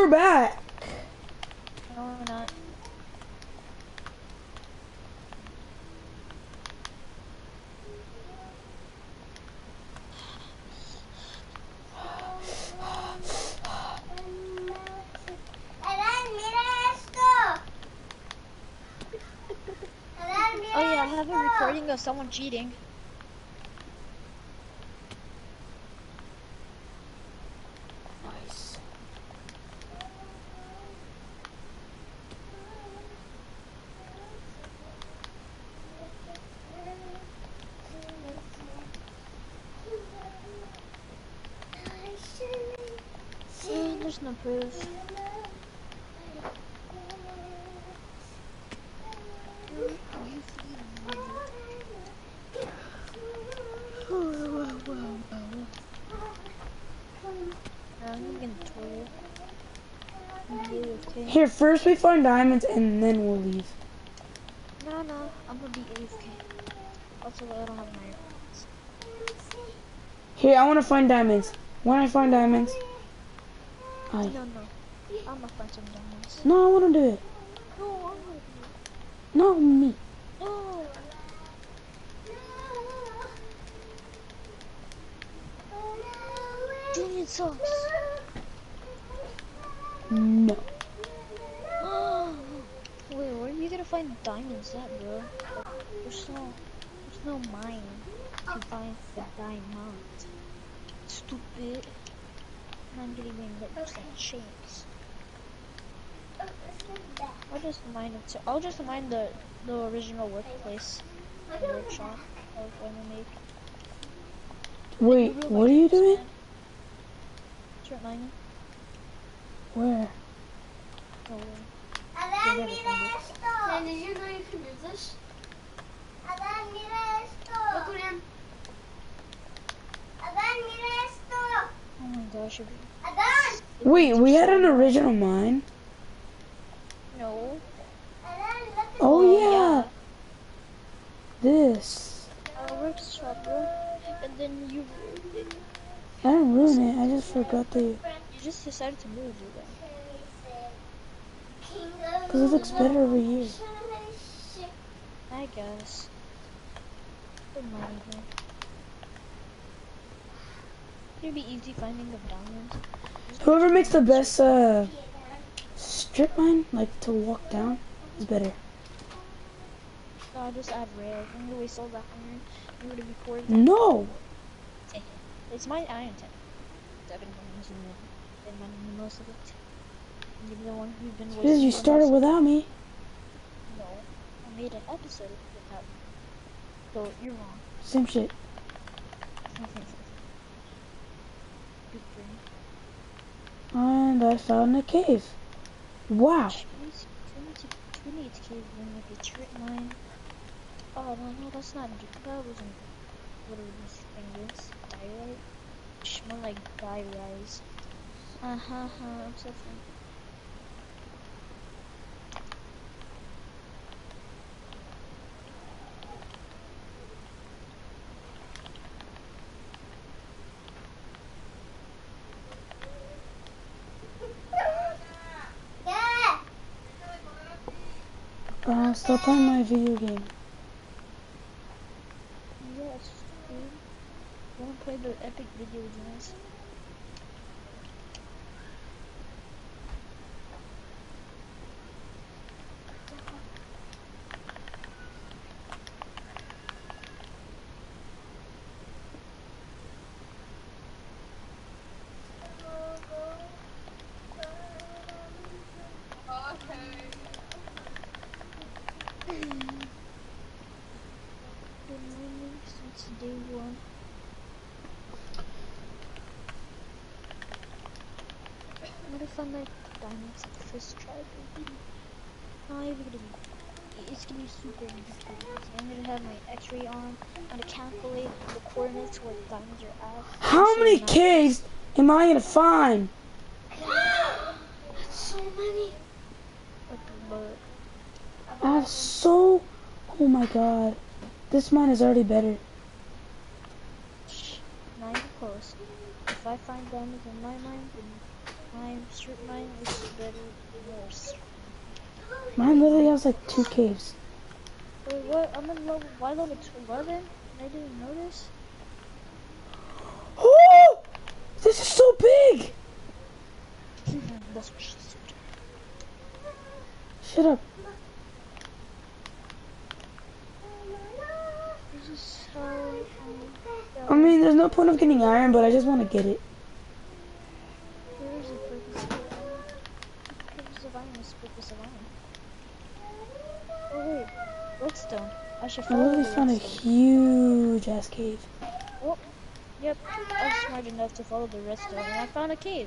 we're back. No, we're not. Oh yeah, I have a recording of someone cheating. Nice. There's no proof. I'm gonna toilet. Okay. Here, first we find diamonds and then we'll leave. No, I'm gonna be AFK. Also, I don't have my AirPods. Here, I want to find diamonds. When I find diamonds, No, I'm gonna find some diamonds. No, I want to do it. No, I'm gonna do it. Not me. No. Julian sucks. No. Wait, where are you gonna find diamonds at, bro? There's no mine to find the diamond. Stupid. I'm getting lips and shakes. I'll just mine the original workplace, the workshop I was going to make. Wait, what are you doing? Start mining. Where? Oh, Did you know you can do this? Look, Julian. oh my gosh. Wait, we had an original mine? No. Oh yeah. This. Our workshop, bro. And then you ruined it. I didn't ruin it, I just forgot to. You just decided to move it then. Because it looks better over here. I guess. Good mining here. It'd be easy finding the diamonds. Whoever makes the best strip mine, like to walk down, is better. So I'll just add rail. I'm gonna waste all that iron. I'm gonna record. No! It's my iron tech. I've been using it. Been mining most of it. You're the one who's been wasting. Because you started without me. No, I made an episode without you. So you're wrong. Same shit. Big brain. And I found a cave. Wow. Trinity cave in like a straight line. Oh no, that's not. That wasn't. Whatever this thing is. Diorite? More like diorize. I'm so funny. Stop playing my video game. Yes, dude. I wanna play the epic video games. Been mining since day one. What if I make diamonds at the first try? Not even gonna be. It's gonna be super easy. I'm gonna have my X-ray on. I'm gonna calculate the coordinates where the diamonds are at. How many caves am I gonna find? That's so many. But I have so... Oh my god. This mine is already better. not even close. If I find diamonds in my mine, then Mine, strip mine is better than yours. Mine literally has like 2 caves. Wait, what? I'm in level, why level 11? And I didn't notice? Oh! This is so big! That's what she said. Shut up. This is how I mean, there's no point of getting iron, but I just want to get it. Where is the purpose of iron? The purpose of iron is the purpose of iron. Oh wait, redstone. I should I follow literally the found a redstone. huge ass cave. Oh, yep. I was smart enough to follow the redstone, and I found a cave.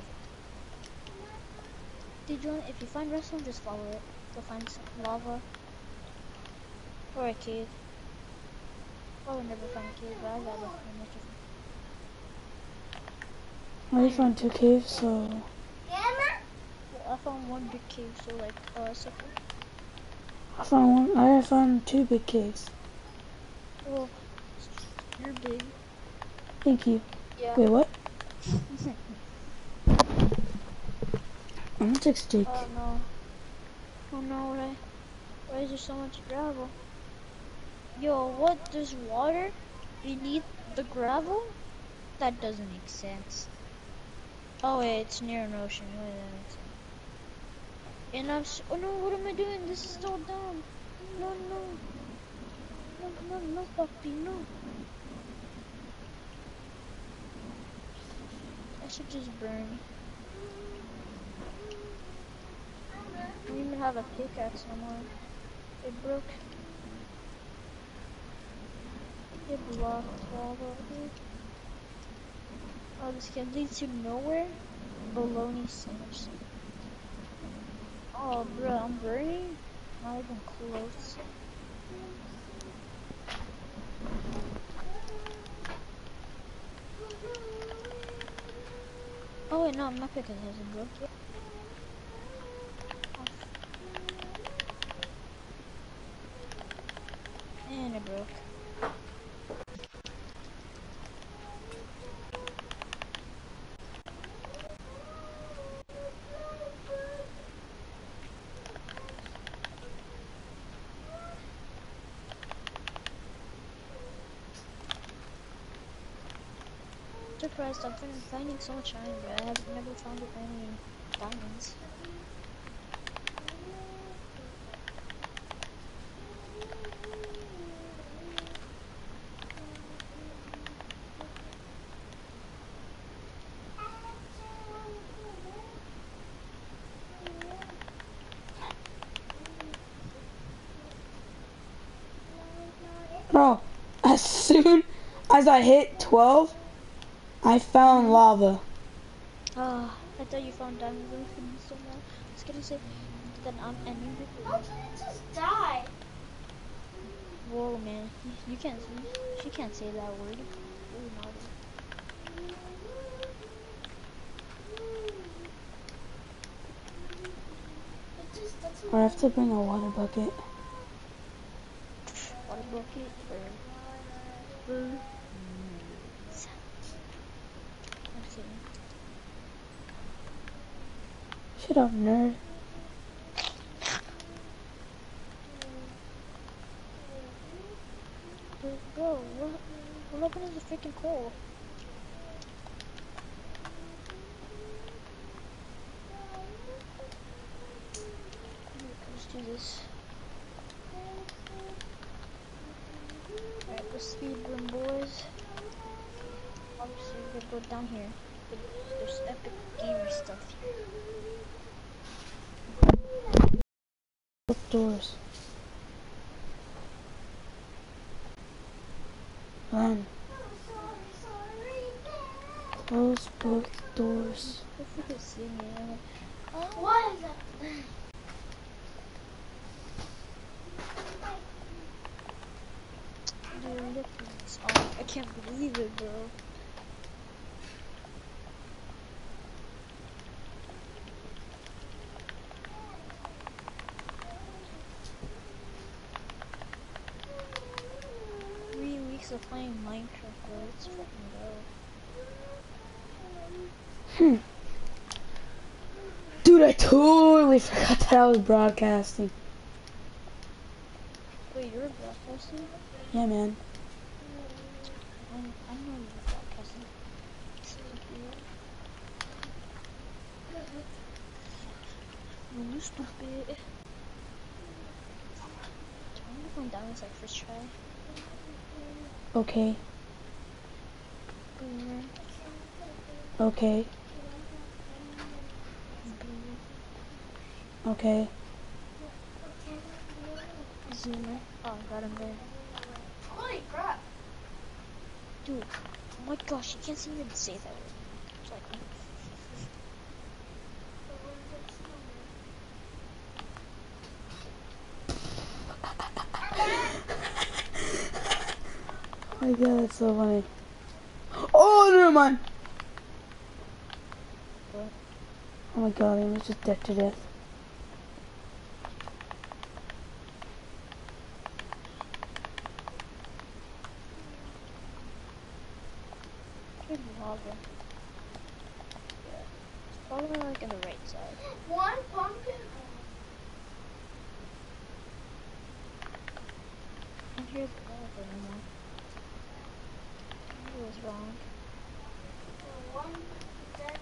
Did you? If you find redstone, just follow it. You'll find some lava or a cave. I would never find a cave, but I got lucky enough to I already found 2 caves, so... I found one big cave, so like, so I found one. I found 2 big caves. well, you're big. Thank you. Yeah. Wait, what? I'm gonna take steak. Oh no. Oh no, why is there so much gravel? Yo, what? There's water beneath the gravel? That doesn't make sense. Oh wait, it's near an ocean. Wait, that makes sense. And oh no, what am I doing? This is so dumb. No, no. No, no, no, puppy, no. I should just burn. I don't even have a pickaxe no more. It broke. It blocked lava. Oh, this can lead to nowhere? Baloney sandwich. Oh, bro, I'm burning? Not even close. Oh wait, no, my pickaxe hasn't broke yet. And it broke. Surprised, I've been finding so much iron, but I have never found any diamonds. Bro, as soon as I hit 12, I found lava. Ah, I thought you found diamonds. I was gonna be so mad. I was gonna say that I'm ending the video. How can it just die? Whoa, man, you can't. She can't say that word. Really naughty. It just doesn't. I have to bring a water bucket. Water bucket for birds. I'm kidding. Shut up, nerd. Bro, what happened to the freaking coal? Let's do this. Alright, let's speed run, boys. Obviously, we're gonna go down here. But there's epic gamer stuff here. Both doors. Run. Close both doors. If we could see me, What is that? dude, look at this. Oh, I can't believe it, bro. Of playing Minecraft, bro. Let's fucking go. I totally forgot that I was broadcasting. Wait, you're broadcasting? Yeah, man. I know you're broadcasting. Stupid. You stupid. Turn the phone down. It's like first try. Okay. Boomer. Okay. Boomer. Okay. Zoomer. Oh, got him there. Holy crap. Dude. Oh my gosh, you can't even say that word. It's like, Oh my god, that's so funny. Oh, never mind. what? Oh my god, I was just dead to death. Good lava. Yeah. It's probably like on the right side. One pumpkin. I can't hear the lava anymore. I was wrong. One that.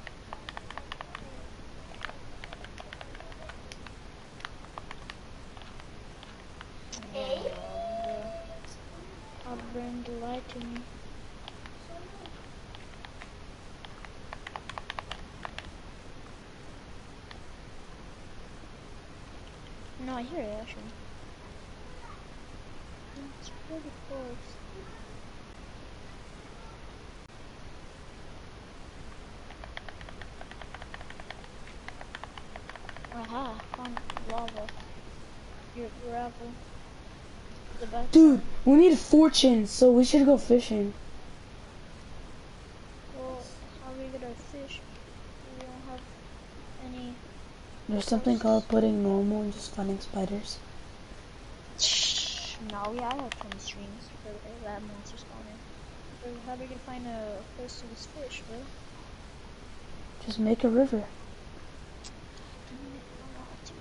Eight. I'll bring the light to me. No, I hear it actually. It's pretty close. Aha, found lava. Your gravel. The best. Dude, we need a fortune, so we should go fishing. Well, how are we gonna fish? We don't have any. There's something called putting normal and just finding spiders. No, yeah, I have 20 streams for that monster spawner. So how are we gonna find a place to this fish, bro? Just make a river. I don't know how to.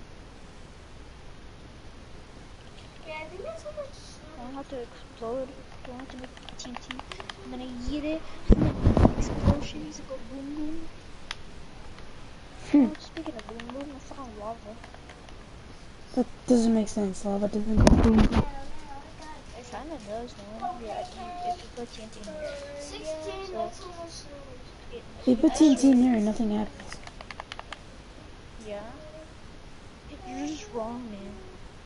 Yeah, I think that's how much snow. I don't have to explode. I don't have to make TNT. And then I eat it. And then explosions go boom boom. Oh, speaking of boom boom, I found lava. That doesn't make sense. Lava doesn't go boom boom. It kinda does, man. Yeah, if you put TNT in here. 16, So, that's how much snow. You put TNT in here and nothing happens. yeah. You're just wrong, man.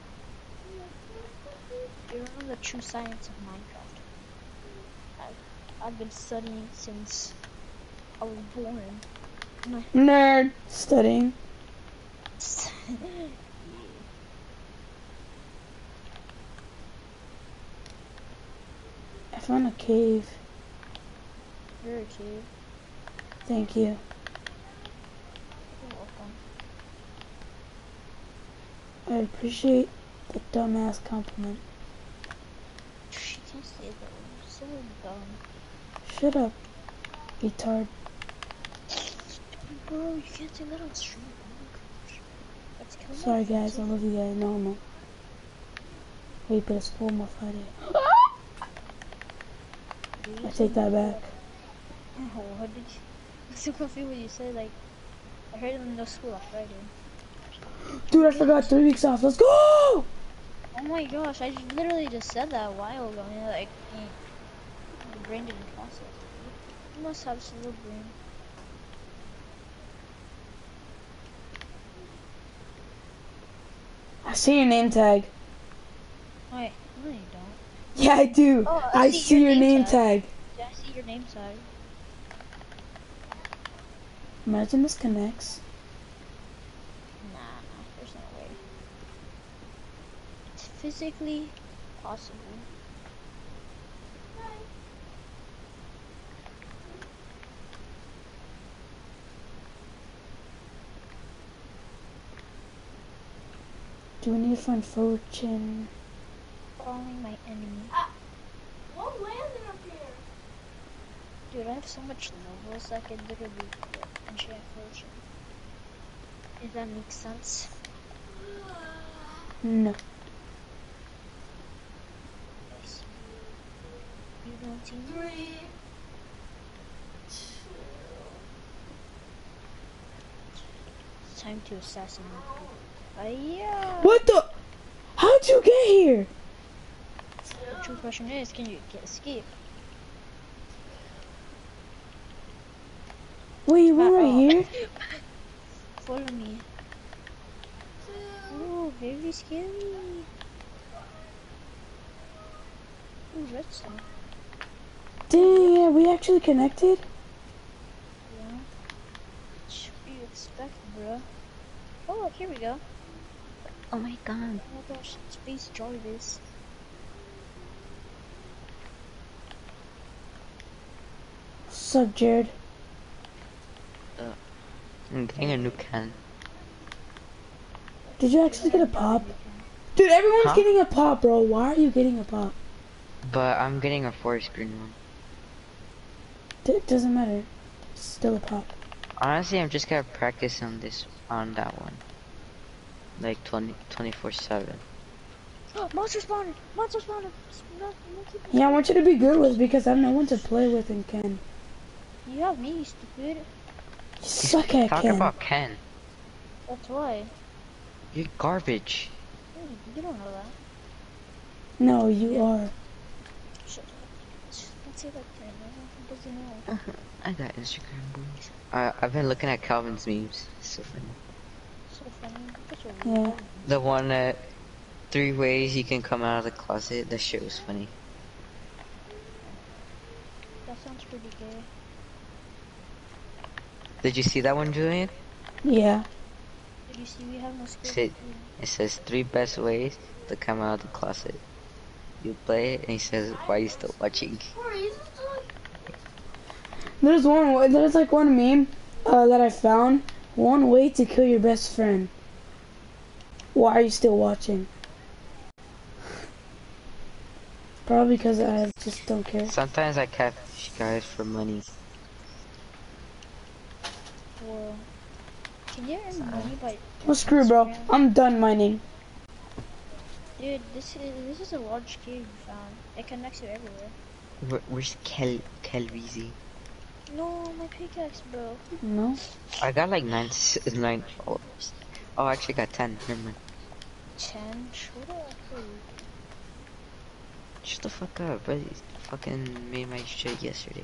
You don't know the true science of Minecraft. I've been studying since I was born. Nerd! Studying. Yeah. I found a cave. You're a kid. Thank you. You're welcome. I appreciate the dumbass compliment. She can't say that. You're so dumb. Shut up, retard. Bro, you can't say that on stream. Oh my gosh. That's killing my Sorry guys, I friendship. love you guys. No. Wait, but it's full more Friday. Dude, I you take said that no. back. Oh, what did you? I'm so confused when you said like. I heard no school on Friday. Dude, I forgot 3 weeks off. Let's go! Oh my gosh, I literally just said that a while ago, and like, the brain didn't process it. You must have slow brain. I see your name tag. Wait, no you don't. Yeah, I do. Oh, I see your name tag. Yeah, I see your name tag. Imagine this connects. Nah, there's no way. It's physically possible. Do we need to find fortune? Following my enemy. What landed up here? Dude, I have so much levels that I could literally get enchant fortune. If that makes sense. No. I see. You don't see me? It's time to assassinate people. Yeah. What the? How'd you get here? The true question is, can you escape? Wait, you went right here? Follow me. Oh, very scary. Ooh, redstone. Dang, yeah, we actually connected? Yeah. What do you expect, bro? Oh, here we go. Oh my god. Oh my gosh, Space Jarvis. What's up, Jared? I'm getting a new can. Did you actually get a pop? Dude, everyone's Huh? getting a pop, bro. Why are you getting a pop? But I'm getting a forest green one. It doesn't matter. It's still a pop. Honestly, I'm just gonna practice on that one. Like 24/7. Oh, monster spawner! Monster spawner! Yeah, I want you to be good with because I have no one to play with in Ken. You have me, stupid. You suck at Talk Ken. about Ken. That's why. You're garbage. You don't know that. No, you are. Shut up. Don't say that to him, man. He doesn't know. I got Instagram boys. I've been looking at Calvin's memes. It's so funny. So funny. That's what Yeah. The one that 3 ways you can come out of the closet. That shit was funny. That sounds pretty gay. Did you see that one, Julian? Yeah. Did you see we have no skills? It says 3 best ways to come out of the closet. You play it and he says, why are you still watching? There's like one meme that I found. One way to kill your best friend. Why are you still watching? Probably because I just don't care. Sometimes I catfish guys for money. Well, can you earn money by... Well, screw, bro. I'm done mining. Dude, this is a large cave we found. It connects you everywhere. Where's Kelvizi? No, my pickaxe, bro. No. I got like 9 followers. Oh, I actually got 10. Never mind. 10? Shut up, please. Shut the fuck up, bro. You fucking made my shit yesterday.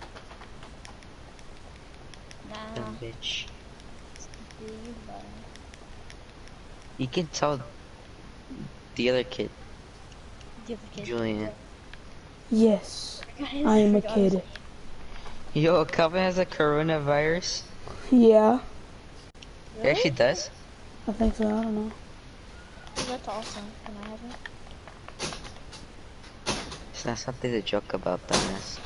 Nah. Dumb bitch. Dude, you bad. You can tell the other kid, Give a kid. Julian. Yes. I am a kid. Yo, Calvin has a coronavirus. Yeah. He actually does. I think so. I don't know. Oh, that's awesome. Can I have it? It's not something to joke about, dumbass.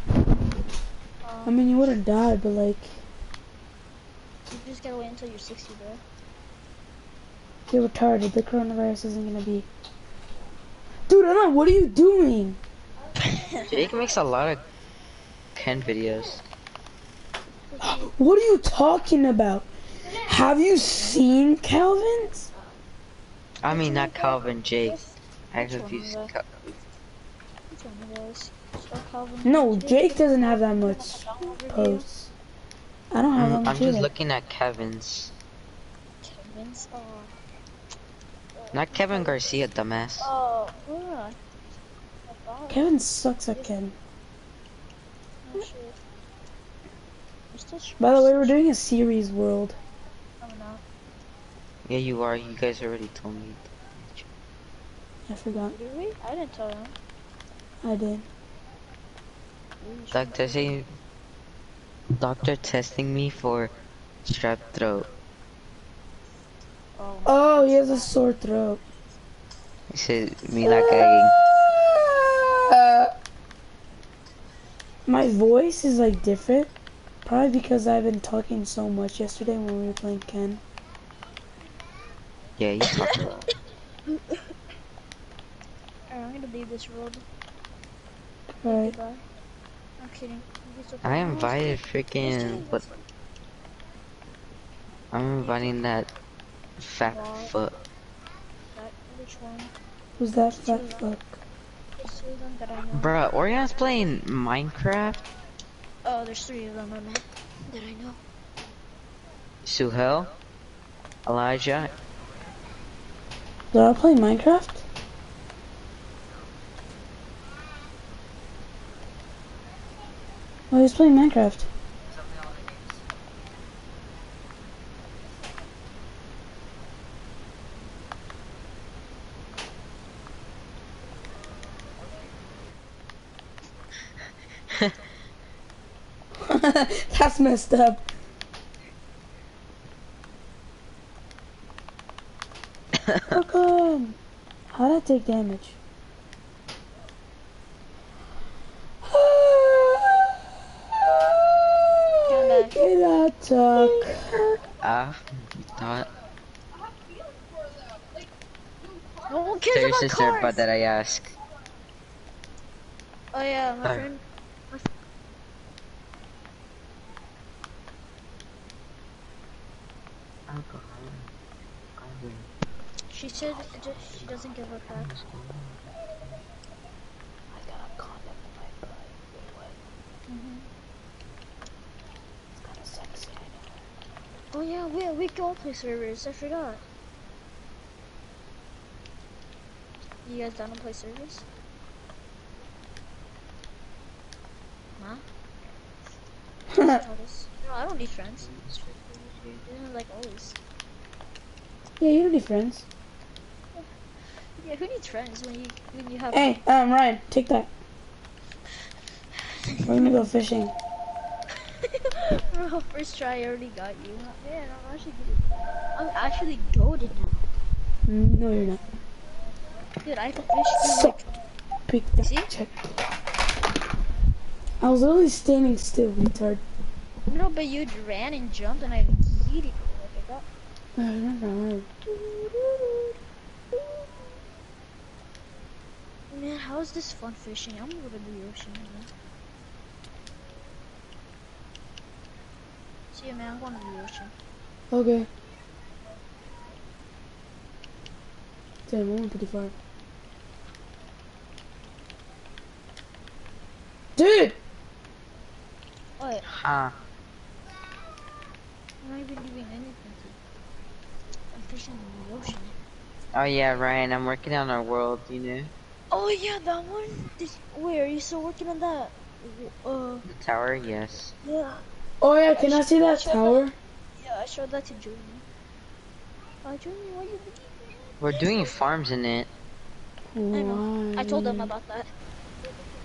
I mean, you would have died, but like, You just gotta wait until you're 60, bro. you're retarded. The coronavirus isn't gonna be. Dude, Anna, what are you doing? Jake makes a lot of Ken videos. What are you talking about? Have you seen Calvin's? I mean, not Calvin, Jake. I Which one confused. of Which one of those? So Calvin. No, Jake doesn't have that much posts. I don't have that I'm much just either. looking at Kevin's. Kevin's? Oh. Not Kevin Garcia, dumbass. Oh, yeah. Kevin sucks at Ken. Oh, shit. You're still By the way, we're doing a series world. I'm not. Yeah, you are. You guys already told me. I forgot. Did we? I didn't tell him. I did. Doctor testing me for strep throat. Oh. Oh, he has a sore throat. He said me not gagging. My voice is like different. Probably because I've been talking so much yesterday when we were playing Ken. Yeah, you talked about. Alright, I'm gonna leave this world. Right. Goodbye. I'm kidding. I invited freaking what? I'm inviting that fat Wow. foot. Which one? Who's that There's fat two of them. fuck? There's two of them that I know. Bruh, Orion's playing Minecraft. Oh, there's three of them, I meant, that I know. Suhel, Elijah. Did I play Minecraft? Oh, he's playing Minecraft. That's messed up. How come? How'd I take damage? Come back. Cannot talk. You thought? No one Tell cares your about sister cars! about that I ask. Oh yeah, my Alright. friend. She said she doesn't give a fuck. I got a condom in my butt. Wait, what? It's kind of sexy, I know. Oh yeah, we can all play servers. I forgot. You guys down to play servers? Huh? No, I don't need friends. Like always. Yeah, you don't need friends. Yeah, who needs friends when you have? Hey, Ryan, take that. We're gonna go fishing. Bro, first try I already got you. Man, I'm actually goated now. No, you're not. Dude, I can fish through So, like. pick that See? check. I was literally standing still, retard. No, but you ran and jumped and I yeeted you like I got. Man, how is this fun fishing? I'm gonna go to the ocean, man. See ya, man. I'm going to the ocean. Okay. Damn, I went pretty far. Dude! What? Huh. I'm not even doing anything to. I'm fishing in the ocean. Oh yeah, Ryan, I'm working on our world, you know? Oh yeah, that one. Wait, are you still working on that? The tower, yes. Yeah. Oh yeah, can I see that tower? Yeah, I showed that to Julie. Julie, what you We're doing farms in it. I know. Why? I told them about that.